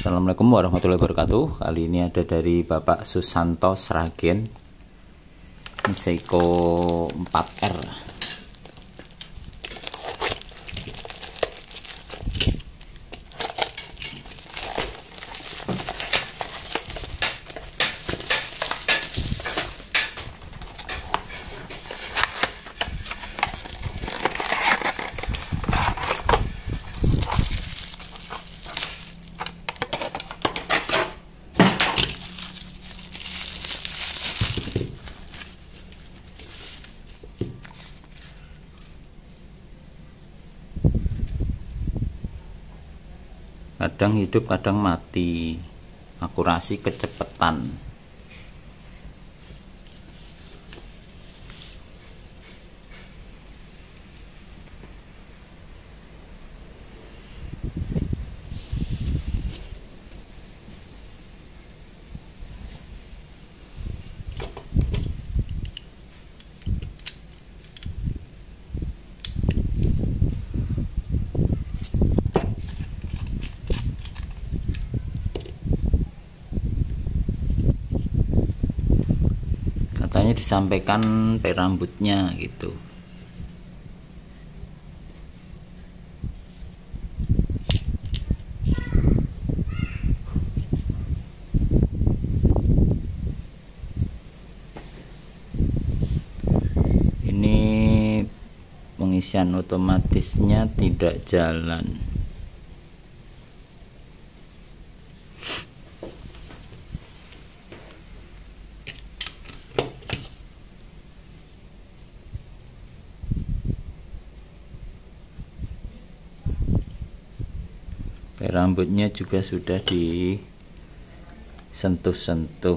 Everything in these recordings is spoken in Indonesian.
Assalamualaikum warahmatullahi wabarakatuh. Kali ini ada dari Bapak Susanto Sragen, Seiko 4R. Kadang hidup kadang mati, akurasi kecepatan. Katanya disampaikan rambutnya gitu. Ini pengisian otomatisnya tidak jalan. Rambutnya juga sudah disentuh-sentuh.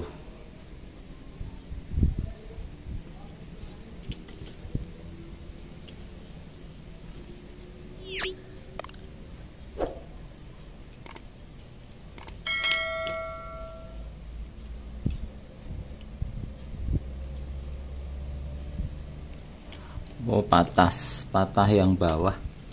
Oh, patah yang bawah.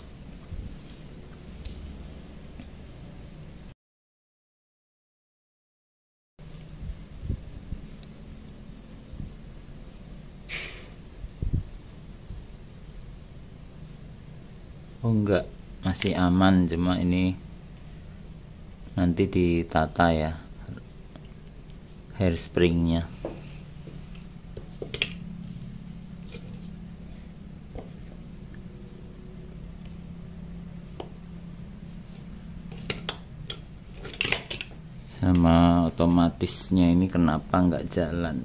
Oh enggak, masih aman, cuma ini nanti ditata ya hairspringnya. Sama otomatisnya ini kenapa nggak jalan?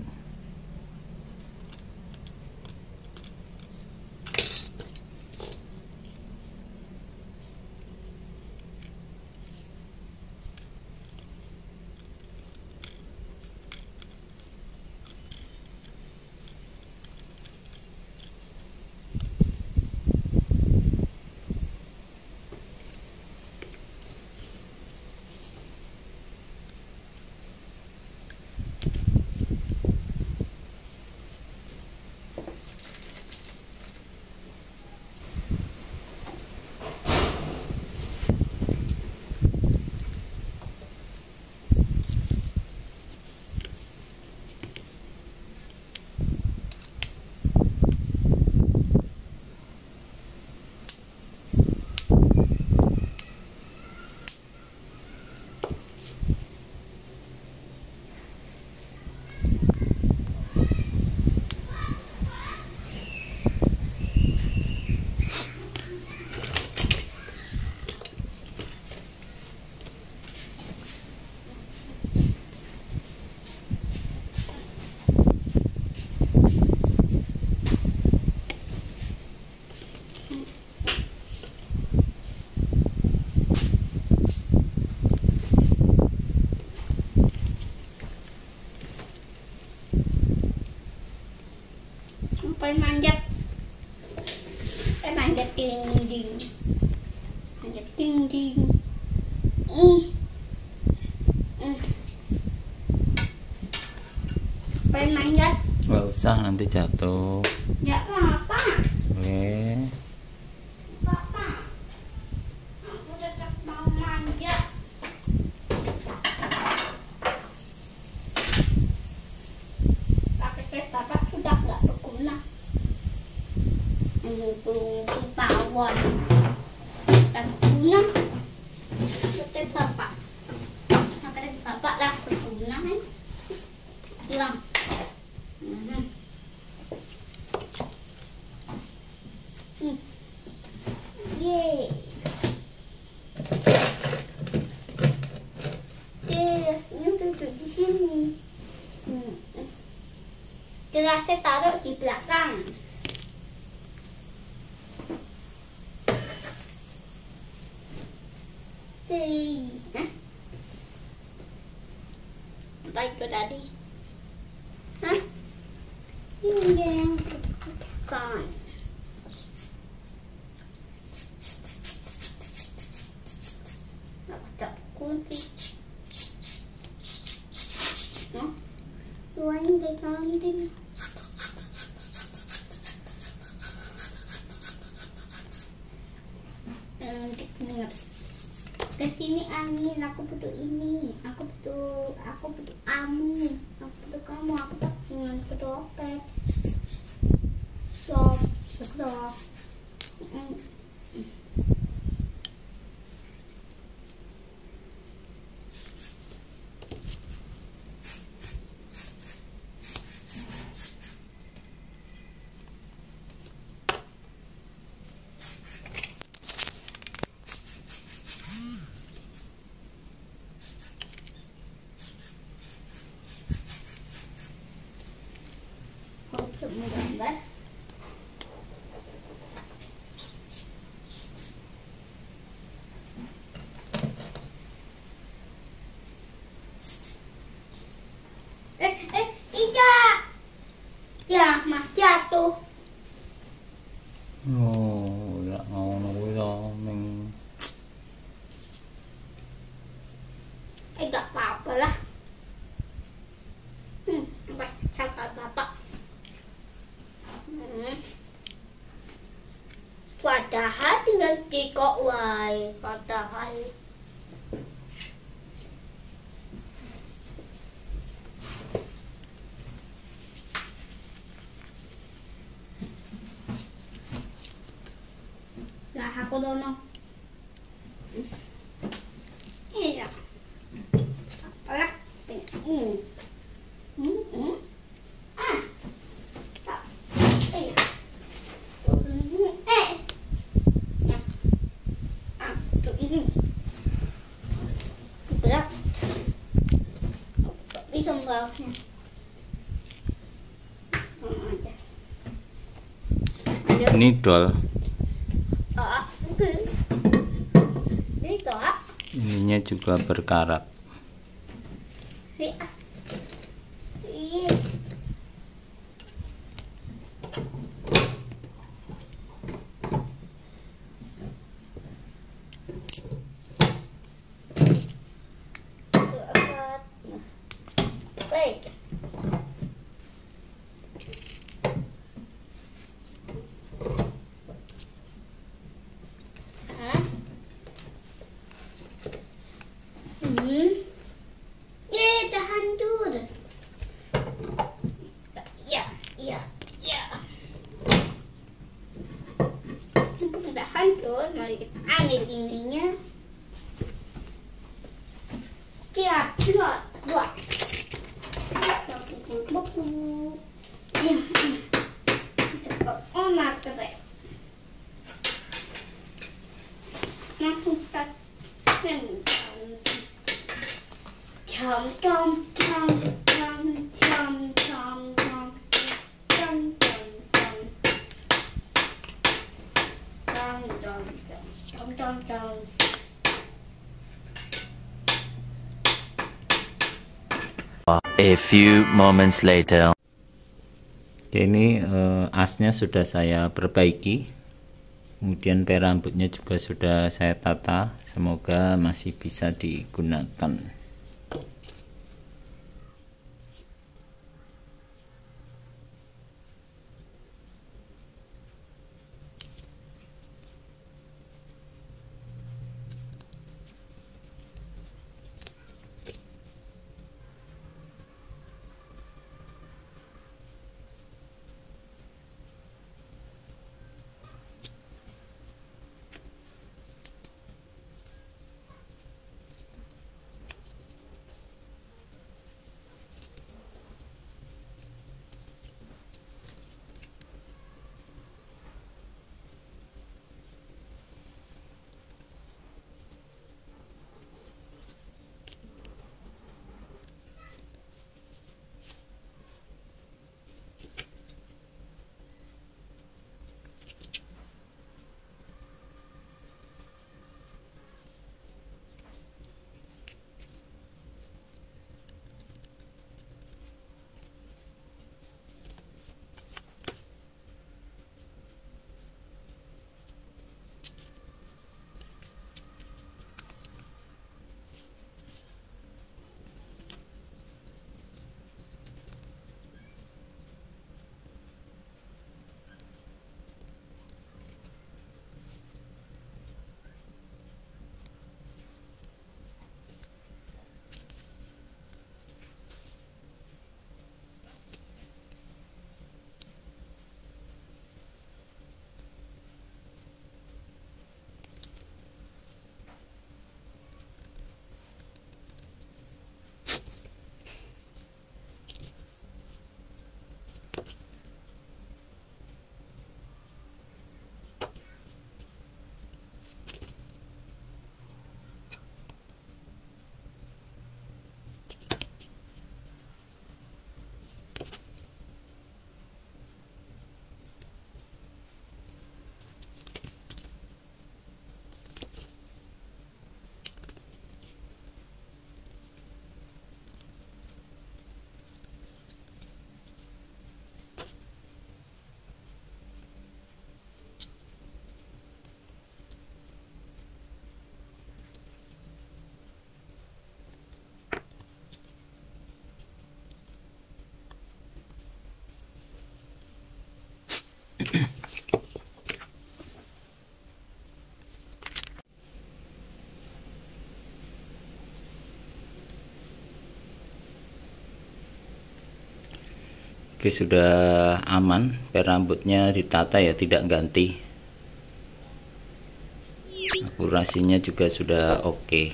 Manjat dinding, manjat dinding. Pengen manjat? Nggak usah, nanti jatuh. Nggak apa-apa. Oke. Papa, aku tetap mau manjat. tawon dan guna betul bapak makanya bapak lah berguna kan hilang yeay ini duduk di sini gelasnya taruh di belakang. Hah? Apa itu tadi? Hah? Ini yang bukan. Ada kunci. Hah? Tuanya di kantin. Kesini angin, aku butuh ini, aku butuh kamu, aku tak ingin dompet, stop. Untuk menggambar tidak ya mah jatuh nggak mau nunggu dong nggak apa-apa lah sampah bapak padahal tinggal kikok wae padahal lah aku dono iya apalah berat bisa membawanya ini dol ininya juga berkarat dah hancur. Ya. Udah hancur, mari kita ambil ininya. Buat. Buku. Ya. Oh, mata deh. Langsung start. A few moments later. Ini asnya sudah saya perbaiki, kemudian rambutnya juga sudah saya tata, semoga masih bisa digunakan. Oke, sudah aman. Rambutnya ditata ya, tidak ganti. Akurasinya juga sudah oke.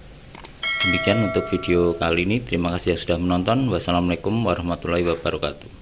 Demikian untuk video kali ini. Terima kasih yang sudah menonton. Wassalamualaikum warahmatullahi wabarakatuh.